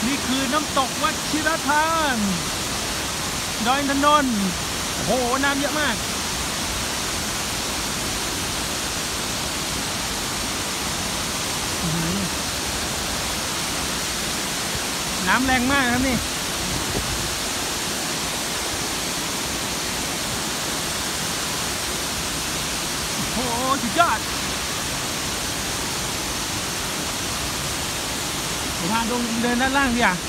นี่คือน้ำตกวชิรทานดอยอินทนนท์โอ้โหน้ำเยอะมากน้ำแรงมากครับนี่โอ้โหสุดยอดเดี๋ยวพาเดินด้านล่างดิอ่ะ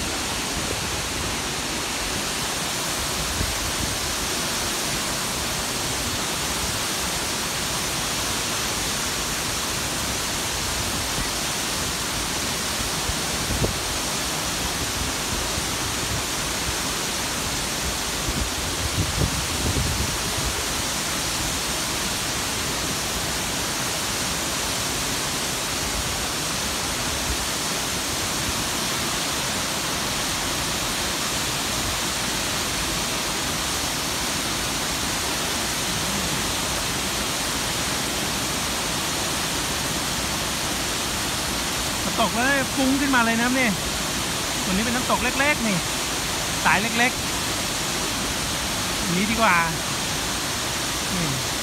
ตกแล้วฟุ้งขึ้นมาเลยนะนี่ตัวนี้เป็นน้ำตกเล็กๆนี่สายเล็กๆนี้ดีกว่านี่